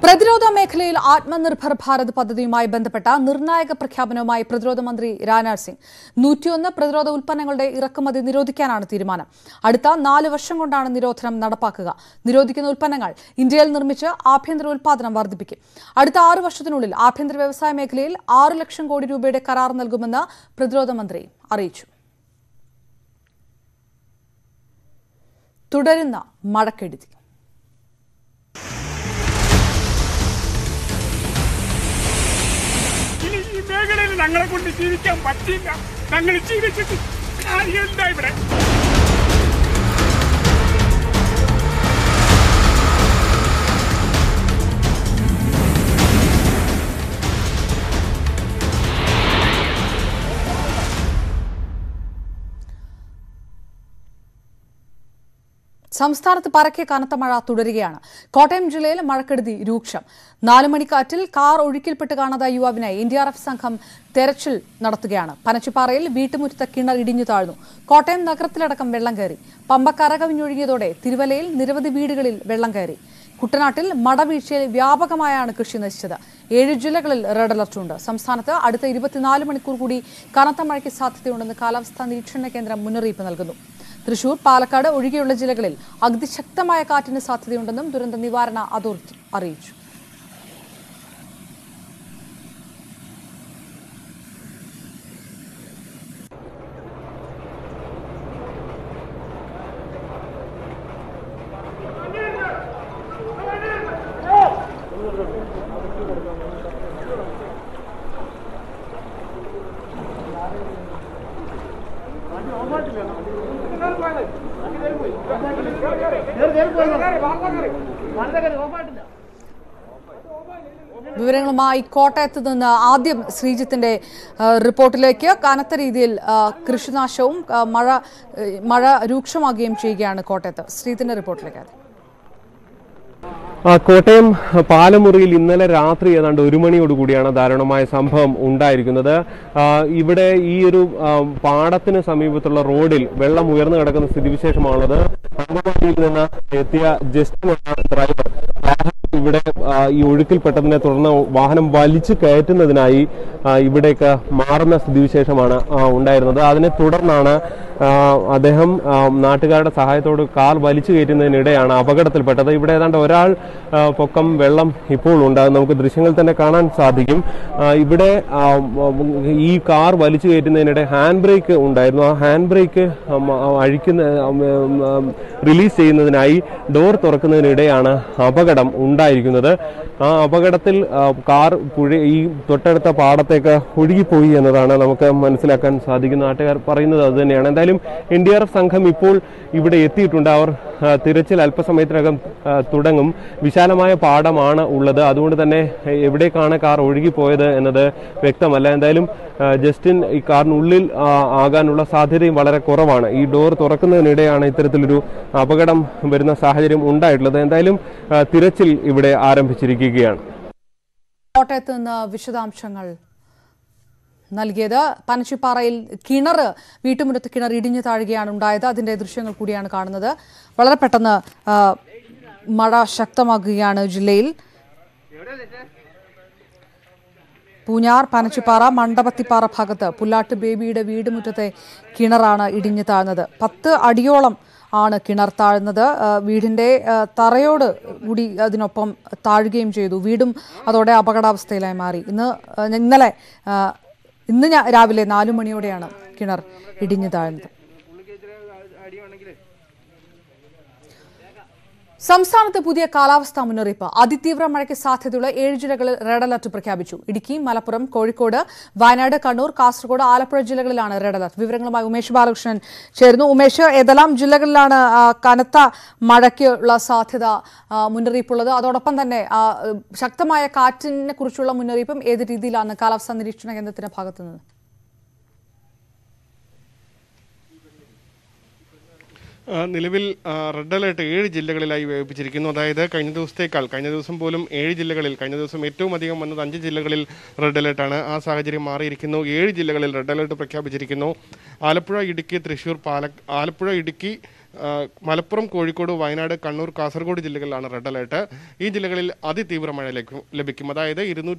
പ്രതിരോധ മേഖലയിൽ ആത്മനിർഭർ ഭാരത് പദ്ധതിയുമായി ബന്ധപ്പെട്ട നിർണായക പ്രഖ്യാപനവുമായി പ്രതിരോധ മന്ത്രി രാജ്നാഥ് സിംഗ് 101 പ്രതിരോധ ഉൽപ്പന്നങ്ങളുടെ ഇറക്കുമതി നിരോധിക്കാനാണ് തീരുമാനം. അടുത്ത 4 വർഷം കൊണ്ടാണ് നിരോധനം നടപ്പാക്കുക. നിരോധിക്കുന്ന ഉൽപ്പന്നങ്ങൾ ഇന്ത്യയിൽ നിർമ്മിച്ച് ആഭ്യന്തര ഉൽപ്പാദനം വർദ്ധിപ്പിക്കും. അടുത്ത 6 വർഷത്തിനുള്ളിൽ ആഭ്യന്തര വ്യവസായ മേഖലയിൽ 6 ലക്ഷം കോടി രൂപയുടെ കരാർ നൽകുമെന്ന് പ്രതിരോധ മന്ത്രി അറിയിച്ചു. തുടരുന്ന മഴക്കെടുതി. ഞങ്ങളെ കൊണ്ട് ജീവിക്കാൻ പറ്റില്ല. ഞങ്ങൾ ജീവിച്ചിട്ട് കാര്യമുണ്ടാ ഇവിടെ. സംസ്ഥാനത്ത് പരക്കെ കനത്ത മഴ തുടരുകയാണ്. കോട്ടയം ജില്ലയിൽ മഴക്കെടുതി രൂക്ഷം. 4 മണിക്കാറ്റിൽ കാർ ഒഴുക്കിൽപ്പെട്ട് കാണാതായ യുവാവിനെ NDRF സംഘം തെരച്ചിൽ നടത്തുകയാണ്. പനച്ചിപ്പാറയിൽ വീട്ടുമുറ്റത്ത് കിണർ ഇടിഞ്ഞു താഴ്ന്നു. കോട്ടയം നഗരത്തിലടക്കം വെള്ളം കയറി. പമ്പ കരകവിഞ്ഞൊഴുകിയതോടെ തിരുവല്ലയിൽ നിരവധി വീടുകളിൽ വെള്ളം കയറി. കുട്ടനാട്ടിൽ മടവീഴ്ചയിൽ വ്യാപകമായാണ് കൃഷി നശിച്ചത്. 7 ജില്ലകളിൽ റെഡ് അലർട്ടുണ്ട്. സംസ്ഥാനത്ത് അടുത്ത 24 മണിക്കൂർ കൂടി കനത്ത മഴയ്ക്ക് സാധ്യതയുണ്ടെന്ന് കാലാവസ്ഥാ നിരീക്ഷണ കേന്ദ്രം മുന്നറിയിപ്പ് നൽകുന്നു. തൃശൂർ, പാലക്കാട് ഒഴികെയുള്ള ജില്ലകളിൽ അതിശക്തമായ കാറ്റിന് സാധ്യതയുണ്ടെന്നും ദുരന്ത നിവാരണ അതോറിറ്റി അറിയിച്ചു. വിവരങ്ങളുമായി കോട്ടയത്ത് നിന്ന് ആദ്യം ശ്രീജിത്തിന്റെ റിപ്പോർട്ടിലേക്ക്. കനത്ത രീതിയിൽ കൃഷിനാശവും മഴ രൂക്ഷമാകുകയും ചെയ്യുകയാണ് കോട്ടയത്ത്. ശ്രീജിത്തിന്റെ റിപ്പോർട്ടിലേക്ക്. കോട്ടയം പാലമുറിയിൽ ഇന്നലെ രാത്രി ഏതാണ്ട് 1 മണിയോടുകൂടിയാണ് ദാരുണമായ സംഭവം ഉണ്ടായിരിക്കുന്നത്. ഇവിടെ ഈ ഒരു പാടത്തിന് സമീപത്തുള്ള റോഡിൽ വെള്ളം ഉയർന്നു കിടക്കുന്ന സ്ഥിതിവിശേഷമാണുള്ളത്. അങ്കമാലിയിൽ നിന്ന് എത്തിയ ജസ്റ്റിൻ ഡ്രൈവർ ഇവിടെ ഈ ഒഴുക്കിൽപ്പെട്ടതിനെ തുടർന്ന് വാഹനം വലിച്ചു കയറ്റുന്നതിനായി ഇവിടേക്ക് മാറുന്ന സ്ഥിതിവിശേഷമാണ് ഉണ്ടായിരുന്നത്. അതിനെ തുടർന്നാണ് അദ്ദേഹം നാട്ടുകാരുടെ സഹായത്തോട് കാർ വലിച്ചു കയറ്റുന്നതിനിടെയാണ് അപകടത്തിൽപ്പെട്ടത്. ഇവിടെ ഏതാണ്ട് ഒരാൾ പൊക്കം വെള്ളം ഇപ്പോൾ ഉണ്ട്. നമുക്ക് ദൃശ്യങ്ങൾ തന്നെ കാണാൻ സാധിക്കും. ഇവിടെ ഈ കാർ വലിച്ചു കയറ്റുന്നതിനിടെ ഹാൻഡ് ബ്രേക്ക് ഉണ്ടായിരുന്നു. ആ ഹാൻഡ് ബ്രേക്ക് റിലീസ് ചെയ്യുന്നതിനായി ഡോർ തുറക്കുന്നതിനിടെയാണ് അപകടം ഉണ്ടായിരിക്കുന്നത്. ആ അപകടത്തിൽ കാർ ഈ തൊട്ടടുത്ത പാടത്തേക്ക് ഒഴുകിപ്പോയി എന്നതാണ് നമുക്ക് മനസ്സിലാക്കാൻ സാധിക്കുന്ന. നാട്ടുകാർ പറയുന്നത് അത് തന്നെയാണ്. എന്തായാലും NDRF സംഘം ഇപ്പോൾ ഇവിടെ എത്തിയിട്ടുണ്ട്. അവർ തിരച്ചിൽ അല്പസമയത്തിനകം തുടങ്ങും. വിശാലമായ പാടമാണ് ഉള്ളത്. അതുകൊണ്ട് തന്നെ എവിടേക്കാണ് കാർ ഒഴുകിപ്പോയത് എന്നത് വ്യക്തമല്ല. എന്തായാലും ജസ്റ്റിൻ ഈ കാറിനുള്ളിൽ ആകാനുള്ള സാധ്യതയും വളരെ കുറവാണ്. ഈ ഡോർ തുറക്കുന്നതിനിടെയാണ് ഇത്തരത്തിലൊരു അപകടം വരുന്ന സാഹചര്യം ഉണ്ടായിട്ടുള്ളത്. എന്തായാലും തിരച്ചിൽ ഇവിടെ ആരംഭിച്ചിരിക്കുകയാണ്. കോട്ടയത്ത് നിന്ന് വിശദാംശങ്ങൾ നൽകിയത്. പനച്ചിപ്പാറയിൽ വീട്ടുമുറ്റത്ത് കിണർ ഇടിഞ്ഞു താഴുകയാണ് ഉണ്ടായത്. അതിന്റെ ദൃശ്യങ്ങൾ കൂടിയാണ് കാണുന്നത്. വളരെ പെട്ടെന്ന് മഴ ശക്തമാകുകയാണ് ജില്ലയിൽ. പൂഞ്ഞാർ, പനച്ചിപ്പാറ, മണ്ഡപത്തിപ്പാറ ഭാഗത്ത് പുല്ലാട്ട് ബേബിയുടെ വീടുമുറ്റത്തെ കിണറാണ് ഇടിഞ്ഞു താഴ്ന്നത്. 10 അടിയോളം ആണ് കിണർ താഴ്ന്നത്. വീടിന്റെ തറയോട് കൂടി അതിനൊപ്പം താഴുകയും ചെയ്തു. വീടും അതോടെ അപകടാവസ്ഥയിലായി മാറി. ഇന്ന് രാവിലെ 4 മണിയോടെയാണ് കിണർ ഇടിഞ്ഞു താഴ്ന്നത്. സംസ്ഥാനത്ത് പുതിയ കാലാവസ്ഥാ മുന്നറിയിപ്പ്. അതിതീവ്ര മഴയ്ക്ക് സാധ്യതയുള്ള 7 ജില്ലകളിൽ റെഡ് അലർട്ട് പ്രഖ്യാപിച്ചു. ഇടുക്കി, മലപ്പുറം, കോഴിക്കോട്, വയനാട്, കണ്ണൂർ, കാസർഗോഡ്, ആലപ്പുഴ ജില്ലകളിലാണ് റെഡ് അലർട്ട്. വിവരങ്ങളുമായി ഉമേഷ് ബാലകൃഷ്ണൻ ചേരുന്നു. ഉമേഷ്, ഏതെല്ലാം ജില്ലകളിലാണ് കനത്ത മഴയ്ക്കുള്ള സാധ്യത മുന്നറിയിപ്പുള്ളത്? അതോടൊപ്പം തന്നെ ശക്തമായ കാറ്റിനെ കുറിച്ചുള്ള മുന്നറിയിപ്പും ഏത് രീതിയിലാണ് കാലാവസ്ഥാ നിരീക്ഷണ കേന്ദ്രത്തിന്റെ ഭാഗത്തുനിന്ന്? നിലവിൽ റെഡ് അലേർട്ട് 7 ജില്ലകളിലായി വ്യാപിപ്പിച്ചിരിക്കുന്നു. അതായത് കഴിഞ്ഞ ദിവസം പോലും 7 ജില്ലകളിൽ, കഴിഞ്ഞ ദിവസം ഏറ്റവും അധികം വന്നത് 5 ജില്ലകളിൽ റെഡ് അലേർട്ടാണ്. ആ സാഹചര്യം മാറിയിരിക്കുന്നു. 7 ജില്ലകളിൽ റെഡ് അലേർട്ട് പ്രഖ്യാപിച്ചിരിക്കുന്നു. ആലപ്പുഴ, ഇടുക്കി, തൃശ്ശൂർ, ആലപ്പുഴ, ഇടുക്കി, മലപ്പുറം, കോഴിക്കോട്, വയനാട്, കണ്ണൂർ, കാസർഗോഡ് ജില്ലകളിലാണ് റെഡ് അലേർട്ട്. ഈ ജില്ലകളിൽ അതിതീവ്ര മഴ ലഭിക്കും. അതായത്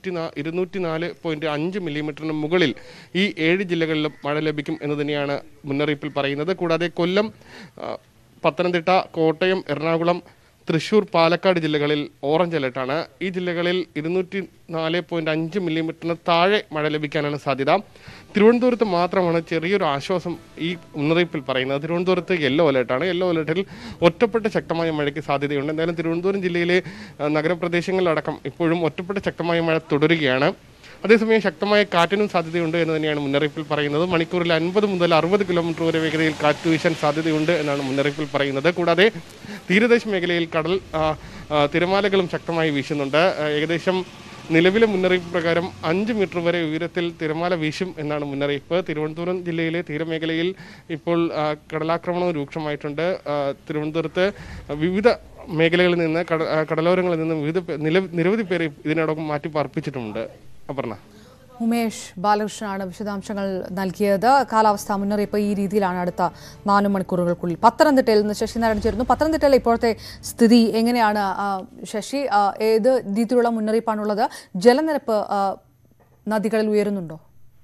204.5 മില്ലിമീറ്ററിന് മുകളിൽ ഈ 7 ജില്ലകളിലും മഴ ലഭിക്കും എന്ന് തന്നെയാണ് മുന്നറിയിപ്പിൽ പറയുന്നത്. കൂടാതെ കൊല്ലം, പത്തനംതിട്ട, കോട്ടയം, എറണാകുളം, തൃശൂർ, പാലക്കാട് ജില്ലകളിൽ ഓറഞ്ച് അലേർട്ടാണ്. ഈ ജില്ലകളിൽ 204.5 മില്ലിമീറ്ററിന് താഴെ മഴ ലഭിക്കാനാണ് സാധ്യത. തിരുവനന്തപുരത്ത് മാത്രമാണ് ചെറിയൊരു ആശ്വാസം ഈ മുന്നറിയിപ്പിൽ പറയുന്നത്. തിരുവനന്തപുരത്ത് യെല്ലോ അലേർട്ടാണ്. യെല്ലോ അലേർട്ടിൽ ഒറ്റപ്പെട്ട ശക്തമായ മഴയ്ക്ക് സാധ്യതയുണ്ട്. എന്തായാലും തിരുവനന്തപുരം ജില്ലയിലെ നഗരപ്രദേശങ്ങളിലടക്കം ഇപ്പോഴും ഒറ്റപ്പെട്ട ശക്തമായ മഴ തുടരുകയാണ്. അതേസമയം ശക്തമായ കാറ്റിനും സാധ്യതയുണ്ട് എന്ന് തന്നെയാണ് മുന്നറിയിപ്പിൽ പറയുന്നത്. മണിക്കൂറിൽ 50 മുതൽ 60 കിലോമീറ്റർ വരെ വേഗതയിൽ കാറ്റ് വീശാൻ സാധ്യതയുണ്ട് എന്നാണ് മുന്നറിയിപ്പിൽ പറയുന്നത്. കൂടാതെ തീരദേശ മേഖലയിൽ തിരമാലകളും ശക്തമായി വീശുന്നുണ്ട്. ഏകദേശം നിലവിലെ മുന്നറിയിപ്പ് പ്രകാരം 5 മീറ്റർ വരെ ഉയരത്തിൽ തിരമാല വീശും എന്നാണ് മുന്നറിയിപ്പ്. തിരുവനന്തപുരം ജില്ലയിലെ തീരമേഖലയിൽ ഇപ്പോൾ കടലാക്രമണവും രൂക്ഷമായിട്ടുണ്ട്. തിരുവനന്തപുരത്ത് വിവിധ മേഖലകളിൽ നിന്ന് കടലോരങ്ങളിൽ നിന്ന് നിരവധി പേരെ ഇതിനോടൊപ്പം മാറ്റി പാർപ്പിച്ചിട്ടുമുണ്ട്. അപർണ. ഉമേഷ് ബാലകൃഷ്ണനാണ് വിശദാംശങ്ങൾ നൽകിയത്. കാലാവസ്ഥാ മുന്നറിയിപ്പ് ഈ രീതിയിലാണ് അടുത്ത 4 മണിക്കൂറുകൾക്കുള്ളിൽ. പത്തനംതിട്ടയിൽ നിന്ന് ശശിനാരായണൻ ചേരുന്നു. പത്തനംതിട്ടയിലെ ഇപ്പോഴത്തെ സ്ഥിതി എങ്ങനെയാണ് ശശി? ഏത് രീതിയിലുള്ള മുന്നറിയിപ്പാണുള്ളത്? ജലനിരപ്പ് നദികളിൽ ഉയരുന്നുണ്ടോ?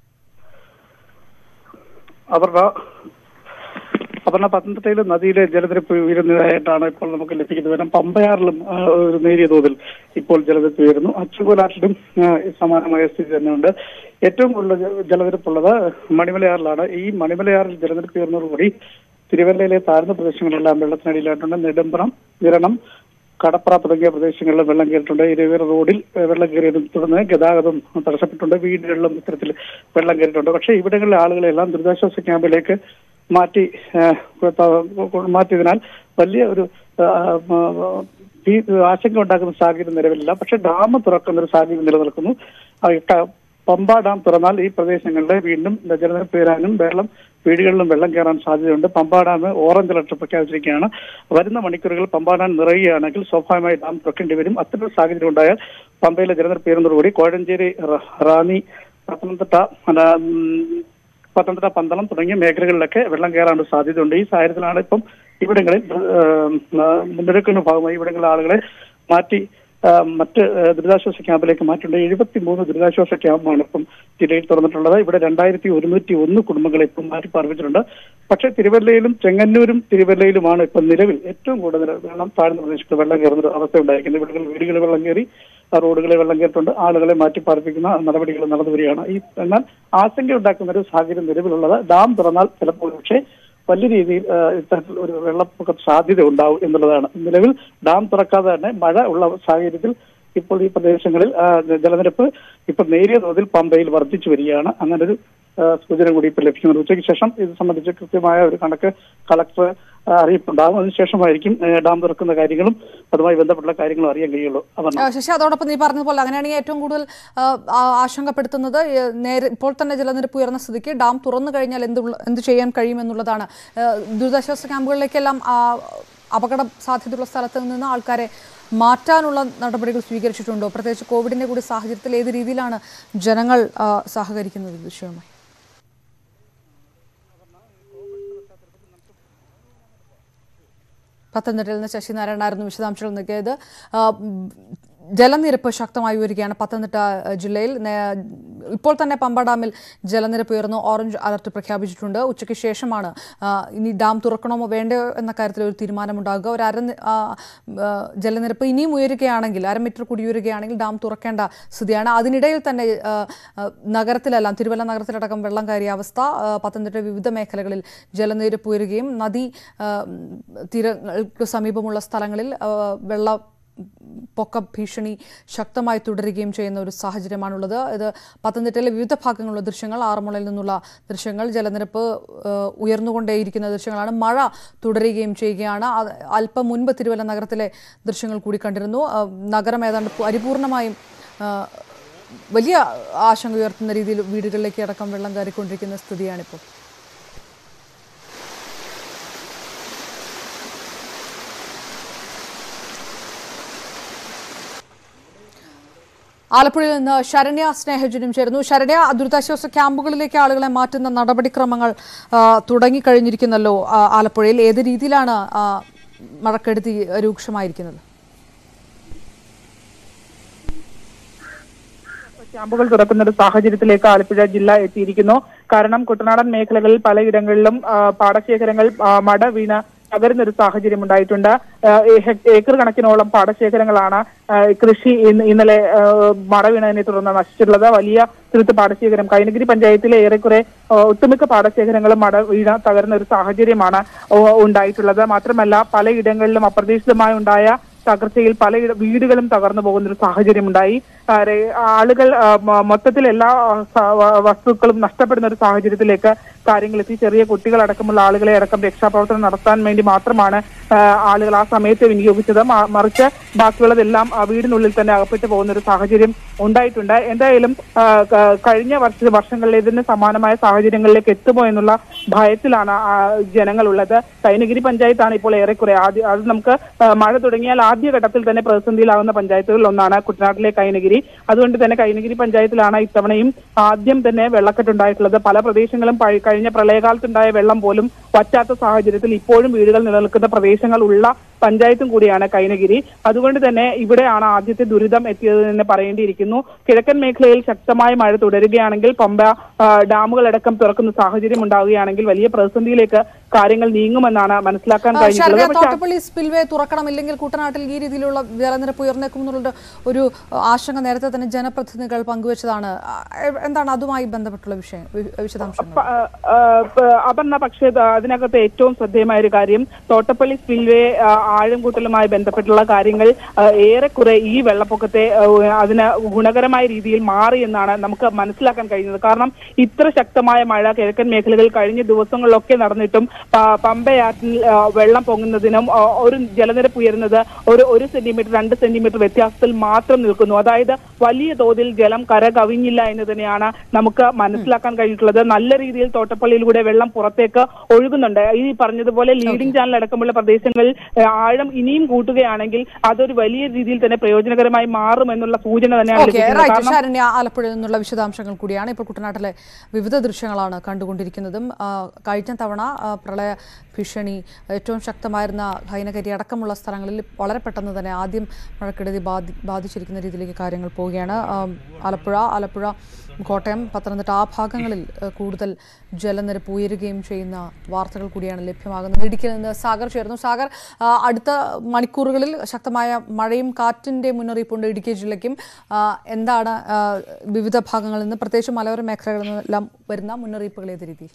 അപർണ, പത്തനംതിട്ടയിൽ നദിയിലെ ജലനിരപ്പ് ഉയരുന്നതായിട്ടാണ് ഇപ്പോൾ നമുക്ക് ലഭിക്കുന്നത് വിവരം. പമ്പയാറിലും ഒരു നേരിയ തോതിൽ ഇപ്പോൾ ജലനിരപ്പ് ഉയരുന്നു. അച്ചുകോലാറ്റിലും സമാനമായ സ്ഥിതി തന്നെയുണ്ട്. ഏറ്റവും കൂടുതൽ ജലനിരപ്പുള്ളത് മണിമലയാറിലാണ്. ഈ മണിമലയാറിൽ ജലനിരപ്പ് ഉയർന്നതോടുകൂടി തിരുവല്ലയിലെ താഴ്ന്ന പ്രദേശങ്ങളെല്ലാം വെള്ളത്തിനടിയിലായിട്ടുണ്ട്. നെടുമ്പ്രം, നിരണം, കടപ്ര തുടങ്ങിയ പ്രദേശങ്ങളിൽ വെള്ളം കയറിയിട്ടുണ്ട്. ഇരവിറ റോഡിൽ വെള്ളം കയറിയതിനെ തുടർന്ന് ഗതാഗതം തടസ്സപ്പെട്ടുണ്ട്. വീടുകളിലും ഇത്തരത്തിൽ വെള്ളം കയറിയിട്ടുണ്ട്. പക്ഷേ ഇവിടങ്ങളിലെ ആളുകളെല്ലാം ദുരിതാശ്വാസ ക്യാമ്പിലേക്ക് മാറ്റിയതിനാൽ വലിയ ഒരു ആശങ്ക ഉണ്ടാക്കുന്ന സാഹചര്യം നിലവിലില്ല. പക്ഷെ ഡാം തുറക്കുന്ന ഒരു സാഹചര്യം നിലനിൽക്കുന്നു. പമ്പ ഡാം തുറന്നാൽ ഈ പ്രദേശങ്ങളിൽ വീണ്ടും ജലനിരപ്പ് ഉയരാനും വീടുകളിലും വെള്ളം കയറാൻ സാധ്യതയുണ്ട്. പമ്പ ഡാം ഓറഞ്ച് അലർട്ട് പ്രഖ്യാപിച്ചിരിക്കുകയാണ്. വരുന്ന മണിക്കൂറുകൾ പമ്പ ഡാം നിറയുകയാണെങ്കിൽ സ്വാഭാവികമായി ഡാം തുറക്കേണ്ടി വരും. അത്തരം സാഹചര്യം ഉണ്ടായാൽ പമ്പയിലെ ജലനിരപ്പ് ഉയരുന്നതോടുകൂടി കോഴഞ്ചേരി, റാന്നി, പത്തനംതിട്ട, പന്തളം തുടങ്ങിയ മേഖലകളിലൊക്കെ വെള്ളം കയറാനുള്ള സാധ്യതയുണ്ട്. ഈ സാഹചര്യത്തിലാണ് ഇപ്പം ഇവിടങ്ങളിൽ മുന്നൊരുക്കുന്ന ഭാഗമായി ഇവിടങ്ങളിലെ ആളുകളെ മാറ്റി മറ്റ് ദുരിതാശ്വാസ ക്യാമ്പിലേക്ക് മാറ്റിയിട്ടുണ്ട്. 73 ദുരിതാശ്വാസ ക്യാമ്പാണ് ഇപ്പം ജില്ലയിൽ തുറന്നിട്ടുള്ളത്. ഇവിടെ 2101 കുടുംബങ്ങളെ ഇപ്പം മാറ്റി പാർപ്പിച്ചിട്ടുണ്ട്. പക്ഷേ തിരുവല്ലയിലും ചെങ്ങന്നൂരും തിരുവല്ലയിലുമാണ് ഇപ്പം നിലവിൽ ഏറ്റവും കൂടുതൽ താഴ്ന്ന പ്രദേശത്ത് വെള്ളം കയറുന്ന ഒരു അവസ്ഥ ഉണ്ടായിരിക്കുന്നത്. വീടുകളിൽ വെള്ളം കയറി, റോഡുകളിൽ വെള്ളം കയറിയിട്ടുണ്ട്. ആളുകളെ മാറ്റി പാർപ്പിക്കുന്ന നടപടികൾ നടന്നു വരികയാണ്. എന്നാൽ ആശങ്ക ഉണ്ടാക്കുന്ന ഒരു സാഹചര്യം നിലവിലുള്ളത് ഡാം തുറന്നാൽ ചിലപ്പോൾ പക്ഷേ വലിയ രീതിയിൽ ഇത്തരത്തിൽ ഒരു വെള്ളപ്പൊക്ക സാധ്യത ഉണ്ടാവും എന്നുള്ളതാണ്. നിലവിൽ ഡാം തുറക്കാതെ തന്നെ മഴ ഉള്ള സാഹചര്യത്തിൽ ഇപ്പോൾ ഈ പ്രദേശങ്ങളിൽ ജലനിരപ്പ് ഇപ്പോൾ നേരിയ തോതിൽ പമ്പയിൽ വർദ്ധിച്ചു വരികയാണ്. അങ്ങനൊരു സൂചന കൂടി ഇപ്പോൾ ലഭിക്കുന്നുണ്ട്. ഉച്ചയ്ക്ക് ശേഷം ഇത് സംബന്ധിച്ച് കൃത്യമായ ഒരു കണക്ക് കളക്ടർ അറിയിപ്പുണ്ടാകും. അതിനുശേഷമായിരിക്കും ഡാം തുറക്കുന്ന കാര്യങ്ങളും അതുമായി ബന്ധപ്പെട്ട കാര്യങ്ങളും അറിയാൻ കഴിയുള്ളൂ. ശശി, അതോടൊപ്പം നീ പറഞ്ഞതുപോലെ അങ്ങനെയാണെങ്കിൽ ഏറ്റവും കൂടുതൽ ആശങ്കപ്പെടുത്തുന്നത് ഇപ്പോൾ തന്നെ ജലനിരപ്പ് ഉയർന്ന സ്ഥിതിക്ക് ഡാം തുറന്നു കഴിഞ്ഞാൽ എന്ത് ചെയ്യാൻ കഴിയുമെന്നുള്ളതാണ്. ദുരിതാശ്വാസ ക്യാമ്പുകളിലേക്കെല്ലാം അപകട സാധ്യതയുള്ള സ്ഥലത്ത് നിന്ന് ആൾക്കാരെ മാറ്റാനുള്ള നടപടികൾ സ്വീകരിച്ചിട്ടുണ്ടോ? പ്രത്യേകിച്ച് കോവിഡിന്റെ കൂടി സാഹചര്യത്തിൽ ഏത് രീതിയിലാണ് ജനങ്ങൾ സഹകരിക്കുന്നത് ഈ വിഷയവുമായി? പത്തനംതിട്ടയിൽ നിന്ന് ശശിനാരായണനായിരുന്നു വിശദാംശങ്ങൾ നൽകിയത്. ജലനിരപ്പ് ശക്തമായി ഉയരുകയാണ് പത്തനംതിട്ട ജില്ലയിൽ. ഇപ്പോൾ തന്നെ പമ്പ ഡാമിൽ ജലനിരപ്പ് ഉയർന്നു. ഓറഞ്ച് അലർട്ട് പ്രഖ്യാപിച്ചിട്ടുണ്ട്. ഉച്ചയ്ക്ക് ശേഷമാണ് ഇനി ഡാം തുറക്കണമോ വേണ്ടയോ എന്ന കാര്യത്തിൽ ഒരു തീരുമാനമുണ്ടാകുക. ജലനിരപ്പ് ഇനിയും ഉയരുകയാണെങ്കിൽ, 1/2 മീറ്റർ കൂടി ഉയരുകയാണെങ്കിൽ ഡാം തുറക്കേണ്ട സ്ഥിതിയാണ്. അതിനിടയിൽ തന്നെ നഗരത്തിലെല്ലാം, തിരുവല്ല നഗരത്തിലടക്കം വെള്ളം കയറിയ അവസ്ഥ. പത്തനംതിട്ട വിവിധ മേഖലകളിൽ ജലനിരപ്പ് ഉയരുകയും തീരങ്ങൾക്ക് സമീപമുള്ള സ്ഥലങ്ങളിൽ പൊക്ക ഭീഷണി ശക്തമായി തുടരുകയും ചെയ്യുന്ന ഒരു സാഹചര്യമാണുള്ളത്. ഇത് പത്തനംതിട്ടയിലെ വിവിധ ഭാഗങ്ങളിലുള്ള ദൃശ്യങ്ങൾ, ആറന്മുളയിൽ നിന്നുള്ള ദൃശ്യങ്ങൾ. ജലനിരപ്പ് ഉയർന്നുകൊണ്ടേയിരിക്കുന്ന ദൃശ്യങ്ങളാണ്. മഴ തുടരുകയും ചെയ്യുകയാണ്. അല്പം മുൻപ് തിരുവല്ല നഗരത്തിലെ ദൃശ്യങ്ങൾ കൂടി കണ്ടിരുന്നു. നഗരം ഏതാണ്ട് പരിപൂർണമായും വലിയ ആശങ്ക ഉയർത്തുന്ന രീതിയിൽ വീടുകളിലേക്ക് അടക്കം വെള്ളം കയറിക്കൊണ്ടിരിക്കുന്ന സ്ഥിതിയാണിപ്പോൾ. ആലപ്പുഴയിൽ നിന്ന് ശരണ്യ സ്നേഹജനും ചേരുന്നു. ശരണ്യ, ദുരിതാശ്വാസ ക്യാമ്പുകളിലേക്ക് ആളുകളെ മാറ്റുന്ന നടപടിക്രമങ്ങൾ തുടങ്ങിക്കഴിഞ്ഞിരിക്കുന്നല്ലോ ആലപ്പുഴയിൽ. ഏത് രീതിയിലാണ് മഴക്കെടുതി രൂക്ഷമായിരിക്കുന്നത്? ക്യാമ്പുകൾ തുറക്കുന്ന ഒരു സാഹചര്യത്തിലേക്ക് ആലപ്പുഴ ജില്ല എത്തിയിരിക്കുന്നു. കാരണം കുട്ടനാടൻ മേഖലകളിൽ പലയിടങ്ങളിലും പാടശേഖരങ്ങൾ മട വീണ് തകരുന്നൊരു സാഹചര്യം ഉണ്ടായിട്ടുണ്ട്. ഏക്കർ കണക്കിനോളം പാടശേഖരങ്ങളാണ് കൃഷി ഇന്നലെ മട വീണതിനെ തുടർന്ന് നശിച്ചിട്ടുള്ളത്. വലിയ തിരുത്ത് പാടശേഖരം കൈനഗിരി പഞ്ചായത്തിലെ ഏറെക്കുറെ ഒട്ടുമിക്ക പാടശേഖരങ്ങളും മട വീണ തകർന്ന ഒരു സാഹചര്യമാണ് ഉണ്ടായിട്ടുള്ളത്. മാത്രമല്ല പലയിടങ്ങളിലും അപ്രതീക്ഷിതമായി ഉണ്ടായ തകർച്ചയിൽ പല വീടുകളും തകർന്നു പോകുന്ന ഒരു സാഹചര്യം ഉണ്ടായി. ആളുകൾ മൊത്തത്തിൽ എല്ലാ വസ്തുക്കളും നഷ്ടപ്പെടുന്ന ഒരു സാഹചര്യത്തിലേക്ക് കാര്യങ്ങളെത്തി. ചെറിയ കുട്ടികളടക്കമുള്ള ആളുകളെ അടക്കം രക്ഷാപ്രവർത്തനം നടത്താൻ വേണ്ടി മാത്രമാണ് ആളുകൾ ആ സമയത്ത് വിനിയോഗിച്ചത്. മറിച്ച് ബാക്കിയുള്ളതെല്ലാം വീടിനുള്ളിൽ തന്നെ അകപ്പെട്ടു പോകുന്ന ഒരു സാഹചര്യം ഉണ്ടായിട്ടുണ്ട്. എന്തായാലും കഴിഞ്ഞ വർഷങ്ങളിലേതിന് സമാനമായ സാഹചര്യങ്ങളിലേക്ക് എത്തുമോ എന്നുള്ള ഭയത്തിലാണ് ജനങ്ങളുള്ളത്. കൈനഗിരി പഞ്ചായത്താണ് ഇപ്പോൾ ഏറെക്കുറെ അത് നമുക്ക് മഴ തുടങ്ങിയാൽ ആദ്യഘട്ടത്തിൽ തന്നെ പ്രതിസന്ധിയിലാകുന്ന പഞ്ചായത്തുകളിൽ ഒന്നാണ് കുട്ടനാട്ടിലെ കൈനഗിരി. അതുകൊണ്ട് തന്നെ കൈനഗിരി പഞ്ചായത്തിലാണ് ഇത്തവണയും ആദ്യം തന്നെ വെള്ളക്കെട്ടുണ്ടായിട്ടുള്ളത്. പല പ്രദേശങ്ങളും കഴിഞ്ഞ പ്രളയകാലത്തുണ്ടായ വെള്ളം പോലും വറ്റാത്ത സാഹചര്യത്തിൽ ഇപ്പോഴും വീടുകൾ നിലനിൽക്കുന്ന പ്രദേശങ്ങൾ ഉള്ള പഞ്ചായത്തും കൂടിയാണ് കൈനഗിരി. അതുകൊണ്ട് തന്നെ ഇവിടെയാണ് ആദ്യത്തെ ദുരിതം എത്തിയത് എന്ന് പറയേണ്ടിയിരിക്കുന്നു. കിഴക്കൻ മേഖലയിൽ ശക്തമായ മഴ തുടരുകയാണെങ്കിൽ പമ്പ ഡാമുകളടക്കം തുറക്കുന്ന സാഹചര്യം ഉണ്ടാവുകയാണെങ്കിൽ വലിയ പ്രതിസന്ധിയിലേക്ക് കാര്യങ്ങൾ നീങ്ങുമെന്നാണ് മനസ്സിലാക്കാൻ കഴിഞ്ഞിട്ടുള്ളത്. തോട്ടപ്പള്ളി സ്പിൽവേ തുറക്കണമില്ലെങ്കിൽ കുട്ടനാട്ടിൽ ഈ രീതിയിലുള്ള ജലനിരപ്പ് ഉയർന്നേക്കും എന്നുള്ള ഒരു ആശങ്ക നേരത്തെ തന്നെ ജനപ്രതിനിധികൾ പങ്കുവച്ചതാണ്. എന്താണ് അതുമായി ബന്ധപ്പെട്ടുള്ള വിശദാംശങ്ങൾ? അപർണ, പക്ഷേ അതിനകത്ത് ഏറ്റവും ശ്രദ്ധേയമായ ഒരു കാര്യം തോട്ടപ്പള്ളി സ്പിൽവേ ആഴം കൂട്ടലുമായി ബന്ധപ്പെട്ടുള്ള കാര്യങ്ങൾ ഏറെക്കുറെ ഈ വെള്ളപ്പൊക്കത്തെ അതിന് ഗുണകരമായ രീതിയിൽ മാറി എന്നാണ് നമുക്ക് മനസ്സിലാക്കാൻ കഴിയുന്നത്. കാരണം ഇത്ര ശക്തമായ മഴ കിഴക്കൻ മേഖലകളിൽ കഴിഞ്ഞ ദിവസങ്ങളിലൊക്കെ നടന്നിട്ടും പമ്പയാറ്റിൽ വെള്ളം പൊങ്ങുന്നതിനും ഒരു ജലനിരപ്പ് ഉയരുന്നത് ഒരു സെന്റിമീറ്റർ 2 സെന്റിമീറ്റർ വ്യത്യാസത്തിൽ മാത്രം നിൽക്കുന്നു. അതായത് വലിയ തോതിൽ ജലം കര കവിഞ്ഞില്ല എന്ന് തന്നെയാണ് നമുക്ക് മനസ്സിലാക്കാൻ കഴിഞ്ഞിട്ടുള്ളത്. നല്ല രീതിയിൽ തോട്ടപ്പള്ളിയിലൂടെ വെള്ളം പുറത്തേക്ക് ഒഴുകുന്നുണ്ട്. ഈ പറഞ്ഞതുപോലെ ലീഡിംഗ് ചാനൽ അടക്കമുള്ള പ്രദേശങ്ങളിൽ ആഴം ഇനിയും കൂട്ടുകയാണെങ്കിൽ അതൊരു വലിയ രീതിയിൽ തന്നെ പ്രയോജനകരമായി മാറുമെന്നുള്ള സൂചന തന്നെയാണ്. ആലപ്പുഴയിൽ നിന്നുള്ള വിശദാംശങ്ങൾ കൂടിയാണ്. ഇപ്പോൾ കുട്ടനാട്ടിലെ വിവിധ ദൃശ്യങ്ങളാണ് കണ്ടുകൊണ്ടിരിക്കുന്നതും. കഴിഞ്ഞ തവണ പ്രളയ ഭീഷണി ഏറ്റവും ശക്തമായിരുന്ന കൈനഗിരി അടക്കമുള്ള സ്ഥലങ്ങളിൽ വളരെ പെട്ടെന്ന് തന്നെ ആദ്യം മഴക്കെടുതി ബാധിച്ചിരിക്കുന്ന രീതിയിലേക്ക് കാര്യങ്ങൾ പോവുകയാണ്. ആലപ്പുഴ, കോട്ടയം, പത്തനംതിട്ട ആ ഭാഗങ്ങളിൽ കൂടുതൽ ജലനിരപ്പ് ഉയരുകയും ചെയ്യുന്ന വാർത്തകൾ കൂടിയാണ് ലഭ്യമാകുന്നത്. ഇടുക്കിയിൽ നിന്ന് സാഗർ ചേർന്നു. സാഗർ, അടുത്ത മണിക്കൂറുകളിൽ ശക്തമായ മഴയും കാറ്റിൻ്റെ മുന്നറിയിപ്പുണ്ട് ഇടുക്കി ജില്ലയ്ക്കും. എന്താണ് വിവിധ ഭാഗങ്ങളിൽ നിന്ന് പ്രത്യേകിച്ച് മലയോര മേഖലകളിൽ നിന്നെല്ലാം വരുന്ന മുന്നറിയിപ്പുകൾ ഏത് രീതിയിൽ?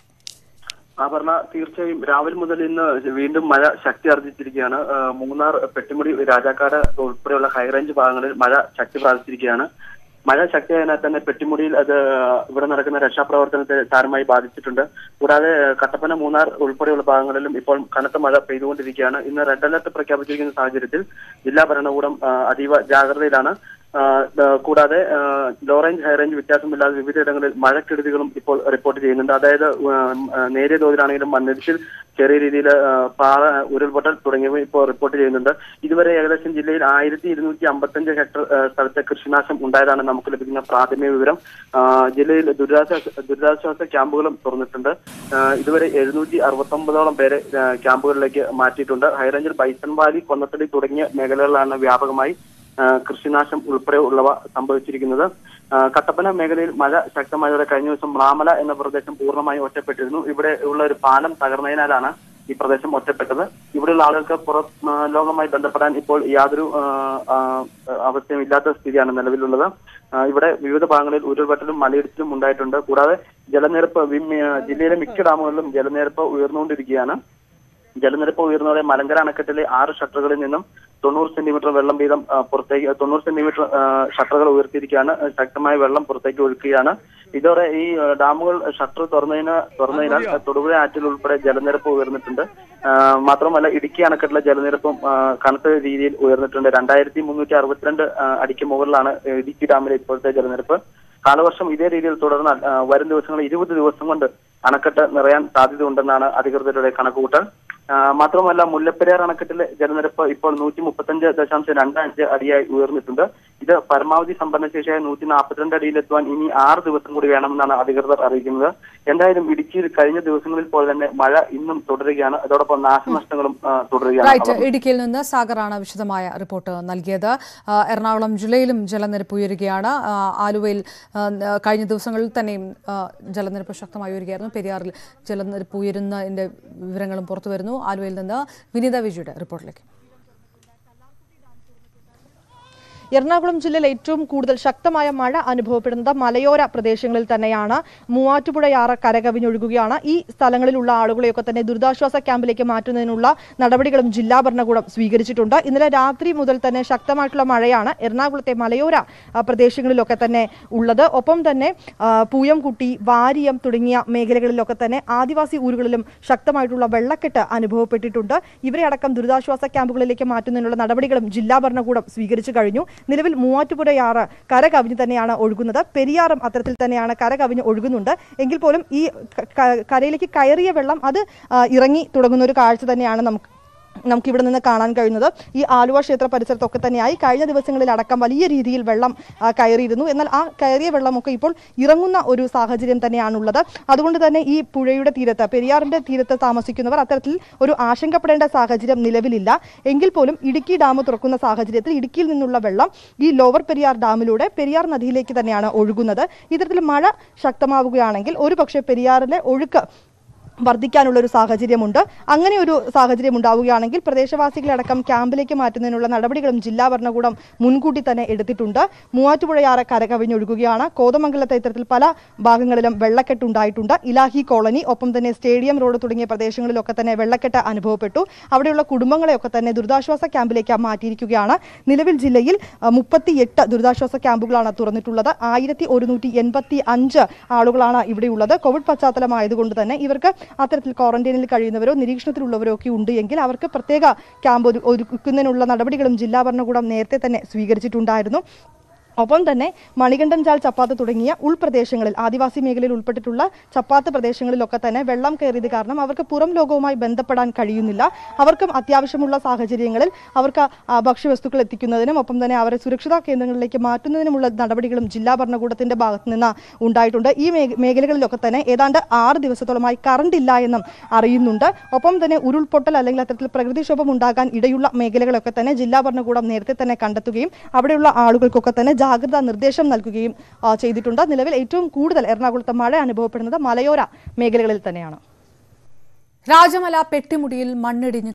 അപർണ, തീർച്ചയായും രാവിലെ മുതൽ ഇന്ന് വീണ്ടും മഴ ശക്തി ആർജിച്ചിരിക്കുകയാണ്. മൂന്നാർ, പെട്ടിമുടി, രാജാക്കാട് ഉൾപ്പെടെയുള്ള ഹൈറേഞ്ച് ഭാഗങ്ങളിൽ മഴ ശക്തി പ്രാപിച്ചിരിക്കുകയാണ്. മഴ ശക്തിയായതിനാൽ തന്നെ പെട്ടിമുടിയിൽ അത് ഇവിടെ നടക്കുന്ന രക്ഷാപ്രവർത്തനത്തെ സാരമായി ബാധിച്ചിട്ടുണ്ട്. കൂടാതെ കട്ടപ്പന, മൂന്നാർ ഉൾപ്പെടെയുള്ള ഭാഗങ്ങളിലും ഇപ്പോൾ കനത്ത മഴ പെയ്തുകൊണ്ടിരിക്കുകയാണ്. ഇന്ന് റെഡ് അലർട്ട് പ്രഖ്യാപിച്ചിരിക്കുന്ന സാഹചര്യത്തിൽ ജില്ലാ ഭരണകൂടം അതീവ ജാഗ്രതയിലാണ്. കൂടാതെ ലോ റേഞ്ച് ഹൈ റേഞ്ച് വ്യത്യാസമില്ലാതെ വിവിധയിടങ്ങളിൽ മഴക്കെടുതികളും ഇപ്പോൾ റിപ്പോർട്ട് ചെയ്യുന്നുണ്ട്. അതായത് നേരിയ തോതിലാണെങ്കിലും മണ്ണിടിച്ചിൽ, ചെറിയ രീതിയിൽ പാറ ഉരുൾപൊട്ടൽ തുടങ്ങിയവ ഇപ്പോൾ റിപ്പോർട്ട് ചെയ്യുന്നുണ്ട്. ഇതുവരെ ഏകദേശം ജില്ലയിൽ 1255 ഹെക്ടർ സ്ഥലത്തെ കൃഷിനാശം ഉണ്ടായതാണ് നമുക്ക് ലഭിക്കുന്ന പ്രാഥമിക വിവരം. ജില്ലയിൽ ദുരിതാശ്വാസ ക്യാമ്പുകളും തുറന്നിട്ടുണ്ട്. ഇതുവരെ 769ഓളം പേരെ ക്യാമ്പുകളിലേക്ക് മാറ്റിയിട്ടുണ്ട്. ഹൈറേഞ്ചിൽ ബൈസൺ വാലി, കൊന്നത്തടി തുടങ്ങിയ മേഖലകളിലാണ് വ്യാപകമായി കൃഷിനാശം ഉൾപ്പെടെ ഉള്ളവ സംഭവിച്ചിരിക്കുന്നത്. കട്ടപ്പന മേഖലയിൽ മഴ ശക്തമായതോടെ കഴിഞ്ഞ ദിവസം മ്ലാമല എന്ന പ്രദേശം പൂർണ്ണമായും ഒറ്റപ്പെട്ടിരുന്നു. ഇവിടെ ഉള്ള ഒരു പാലം തകർന്നതിനാലാണ് ഈ പ്രദേശം ഒറ്റപ്പെട്ടത്. ഇവിടെയുള്ള ആളുകൾക്ക് ലോകവുമായി ബന്ധപ്പെടാൻ ഇപ്പോൾ യാതൊരു അവസ്ഥയും ഇല്ലാത്ത സ്ഥിതിയാണ് നിലവിലുള്ളത്. ഇവിടെ വിവിധ ഭാഗങ്ങളിൽ ഉരുൾപൊട്ടലും മലയിടിച്ചിലും ഉണ്ടായിട്ടുണ്ട്. കൂടാതെ ജലനിരപ്പ് ജില്ലയിലെ മിക്ക ഡാമുകളിലും ജലനിരപ്പ് ഉയർന്നുകൊണ്ടിരിക്കുകയാണ്. ജലനിരപ്പ് ഉയർന്നതോടെ മലങ്കര അണക്കെട്ടിലെ 6 ഷട്ടറുകളിൽ നിന്നും 90 സെന്റിമീറ്റർ വെള്ളം വീതം പുറത്തേക്ക് 90 സെന്റിമീറ്റർ ഷട്ടറുകൾ ഉയർത്തിയിരിക്കുകയാണ്. ശക്തമായ വെള്ളം പുറത്തേക്ക് ഒഴുക്കുകയാണ്. ഇതോടെ ഈ ഡാമുകൾ ഷട്ടർ തുറന്നതിനാൽ തൊടുപുഴ ആറ്റിൽ ഉൾപ്പെടെ ജലനിരപ്പ് ഉയർന്നിട്ടുണ്ട്. മാത്രമല്ല ഇടുക്കി അണക്കെട്ടിലെ ജലനിരപ്പും കനത്ത രീതിയിൽ ഉയർന്നിട്ടുണ്ട്. 2362 അടിക്ക് മുകളിലാണ് ഇടുക്കി ഡാമിലെ ഇപ്പോഴത്തെ ജലനിരപ്പ്. കാലവർഷം ഇതേ രീതിയിൽ തുടർന്നാൽ വരും ദിവസങ്ങളിൽ 20 ദിവസം കൊണ്ട് അണക്കെട്ട് നിറയാൻ സാധ്യതയുണ്ടെന്നാണ് അധികൃതരുടെ കണക്കുകൂട്ടൽ. മാത്രമല്ല മുല്ലപ്പെരിയാർ അണക്കെട്ടിലെ ജലനിരപ്പ് ഇപ്പോൾ 135.25 അടിയായി ഉയർന്നിട്ടുണ്ട്. ഇത് പരമാവധി സംഭരണശേഷിയായ 142 അടിയിലെത്തുവാൻ ഇനി 6 ദിവസം കൂടി വേണമെന്നാണ് അധികൃതർ അറിയിക്കുന്നത്. എന്തായാലും ഇടുക്കിയിൽ കഴിഞ്ഞ ദിവസങ്ങളിൽ പോലെ തന്നെ മഴ ഇന്നും തുടരുകയാണ്. അതോടൊപ്പം നാശനഷ്ടങ്ങളും തുടരുകയാണ്. ഇടുക്കിയിൽ നിന്ന് സാഗറാണ് വിശദമായ റിപ്പോർട്ട് നൽകിയത്. എറണാകുളം ജില്ലയിലും ജലനിരപ്പ് ഉയരുകയാണ്. ആലുവയിൽ കഴിഞ്ഞ ദിവസങ്ങളിൽ തന്നെയും ജലനിരപ്പ് ശക്തമായി ഉയരുകയായിരുന്നു. പെരിയാറിൽ ജലനിരപ്പ് ഉയരുന്നതിന്റെ വിവരങ്ങളും പുറത്തുവരുന്നു. ആലുവയിൽ നിന്ന് വിനീത വിജയുടെ റിപ്പോർട്ടിലേക്ക്. എറണാകുളം ജില്ലയിൽ ഏറ്റവും കൂടുതൽ ശക്തമായ മഴ അനുഭവപ്പെടുന്നത് മലയോര പ്രദേശങ്ങളിൽ തന്നെയാണ്. മൂവാറ്റുപുഴയാറ് കരകവിഞ്ഞൊഴുകുകയാണ്. ഈ സ്ഥലങ്ങളിലുള്ള ആളുകളെയൊക്കെ തന്നെ ദുരിതാശ്വാസ ക്യാമ്പിലേക്ക് മാറ്റുന്നതിനുള്ള നടപടികളും ജില്ലാ ഭരണകൂടം സ്വീകരിച്ചിട്ടുണ്ട്. ഇന്നലെ രാത്രി മുതൽ തന്നെ ശക്തമായിട്ടുള്ള മഴയാണ് എറണാകുളത്തെ മലയോര പ്രദേശങ്ങളിലൊക്കെ തന്നെ ഉള്ളത്. ഒപ്പം തന്നെ പൂയംകുട്ടി, വാരിയം തുടങ്ങിയ മേഖലകളിലൊക്കെ തന്നെ ആദിവാസി ഊരുകളിലും ശക്തമായിട്ടുള്ള വെള്ളക്കെട്ട് അനുഭവപ്പെട്ടിട്ടുണ്ട്. ഇവരെ അടക്കം ദുരിതാശ്വാസ ക്യാമ്പുകളിലേക്ക് മാറ്റുന്നതിനുള്ള നടപടികളും ജില്ലാ ഭരണകൂടം സ്വീകരിച്ചു കഴിഞ്ഞു. നിലവിൽ മൂവാറ്റുപുഴയാറ് കരകവിഞ്ഞ് തന്നെയാണ് ഒഴുകുന്നത്. പെരിയാറും അത്തരത്തിൽ തന്നെയാണ് കരകവിഞ്ഞ് ഒഴുകുന്നുണ്ട്. എങ്കിൽ പോലും ഈ കരയിലേക്ക് കയറിയ വെള്ളം അത് ഇറങ്ങി തുടങ്ങുന്ന ഒരു കാഴ്ച തന്നെയാണ് നമുക്കിവിടെ നിന്ന് കാണാൻ കഴിയുന്നത്. ഈ ആലുവ ക്ഷേത്ര പരിസരത്തൊക്കെ തന്നെയായി കഴിഞ്ഞ ദിവസങ്ങളിൽ അടക്കം വലിയ രീതിയിൽ വെള്ളം കയറിയിരുന്നു. എന്നാൽ ആ കയറിയ വെള്ളമൊക്കെ ഇപ്പോൾ ഇറങ്ങുന്ന ഒരു സാഹചര്യം തന്നെയാണുള്ളത്. അതുകൊണ്ട് തന്നെ ഈ പുഴയുടെ തീരത്ത്, പെരിയാറിന്റെ തീരത്ത് താമസിക്കുന്നവർ അത്തരത്തിൽ ഒരു ആശങ്കപ്പെടേണ്ട സാഹചര്യം നിലവിലില്ല. എങ്കിൽ പോലും ഇടുക്കി ഡാം തുറക്കുന്ന സാഹചര്യത്തിൽ ഇടുക്കിയിൽ നിന്നുള്ള വെള്ളം ഈ ലോവർ പെരിയാർ ഡാമിലൂടെ പെരിയാർ നദിയിലേക്ക് തന്നെയാണ് ഒഴുകുന്നത്. ഇത്തരത്തിൽ മഴ ശക്തമാവുകയാണെങ്കിൽ ഒരുപക്ഷെ പെരിയാറിലെ ഒഴുക്ക് വർദ്ധിക്കാനുള്ള ഒരു സാഹചര്യമുണ്ട്. അങ്ങനെ ഒരു സാഹചര്യം ഉണ്ടാവുകയാണെങ്കിൽ പ്രദേശവാസികളടക്കം ക്യാമ്പിലേക്ക് മാറ്റുന്നതിനുള്ള നടപടികളും ജില്ലാ ഭരണകൂടം മുൻകൂട്ടി തന്നെ എടുത്തിട്ടുണ്ട്. മൂവാറ്റുപുഴയാറ് കരകവിഞ്ഞൊഴുകുകയാണ്. കോതമംഗലത്തെ ഇത്തരത്തിൽ പല ഭാഗങ്ങളിലും വെള്ളക്കെട്ടുണ്ടായിട്ടുണ്ട്. ഇലാഹി കോളനി, ഒപ്പം തന്നെ സ്റ്റേഡിയം റോഡ് തുടങ്ങിയ പ്രദേശങ്ങളിലൊക്കെ തന്നെ വെള്ളക്കെട്ട് അനുഭവപ്പെട്ടു. അവിടെയുള്ള കുടുംബങ്ങളെയൊക്കെ തന്നെ ദുരിതാശ്വാസ ക്യാമ്പിലേക്ക് മാറ്റിയിരിക്കുകയാണ്. നിലവിൽ ജില്ലയിൽ 38 ദുരിതാശ്വാസ ക്യാമ്പുകളാണ് തുറന്നിട്ടുള്ളത്. 1185 ആളുകളാണ് ഇവിടെയുള്ളത്. കോവിഡ് പശ്ചാത്തലമായതുകൊണ്ട് തന്നെ ഇവർക്ക് അത്തരത്തിൽ ക്വാറന്റൈനിൽ കഴിയുന്നവരോ നിരീക്ഷണത്തിലുള്ളവരോ ഒക്കെ ഉണ്ട് എങ്കിൽ അവർക്ക് പ്രത്യേക ക്യാമ്പ് ഒരുക്കുന്നതിനുള്ള നടപടികളും ജില്ലാ ഭരണകൂടം നേരത്തെ തന്നെ സ്വീകരിച്ചിട്ടുണ്ടായിരുന്നു. ഒപ്പം തന്നെ മണികണ്ഠൻചാൽ, ചപ്പാത്ത് തുടങ്ങിയ ഉൾപ്രദേശങ്ങളിൽ, ആദിവാസി മേഖലയിൽ ഉൾപ്പെട്ടിട്ടുള്ള ചപ്പാത്ത് പ്രദേശങ്ങളിലൊക്കെ തന്നെ വെള്ളം കയറിയത് കാരണം അവർക്ക് പുറം ലോകവുമായി ബന്ധപ്പെടാൻ കഴിയുന്നില്ല. അവർക്കും അത്യാവശ്യമുള്ള സാഹചര്യങ്ങളിൽ അവർക്ക് ഭക്ഷ്യവസ്തുക്കൾ എത്തിക്കുന്നതിനും ഒപ്പം തന്നെ അവരെ സുരക്ഷിതാ കേന്ദ്രങ്ങളിലേക്ക് മാറ്റുന്നതിനുമുള്ള നടപടികളും ജില്ലാ ഭരണകൂടത്തിന്റെ ഭാഗത്തു നിന്ന് ഉണ്ടായിട്ടുണ്ട്. ഈ മേഖലകളിലൊക്കെ തന്നെ ഏതാണ്ട് 6 ദിവസത്തോളമായി കറണ്ട് ഇല്ല എന്നും അറിയുന്നുണ്ട്. ഒപ്പം തന്നെ ഉരുൾപൊട്ടൽ അല്ലെങ്കിൽ അത്തരത്തിൽ പ്രകൃതിക്ഷോഭം ഉണ്ടാകാൻ ഇടയുള്ള മേഖലകളൊക്കെ തന്നെ ജില്ലാ ഭരണകൂടം നേരത്തെ തന്നെ കണ്ടെത്തുകയും അവിടെയുള്ള ആളുകൾക്കൊക്കെ തന്നെ ജാഗ്രതാ നിർദ്ദേശം നൽകുകയും ചെയ്തിട്ടുണ്ട്. നിലവിൽ ഏറ്റവും കൂടുതൽ എറണാകുളത്ത് മഴ അനുഭവപ്പെടുന്നത് മലയോര മേഖലകളിൽ തന്നെയാണ്. രാജമല പെട്ടിമുടിയിൽ മണ്ണിടിഞ്ഞ്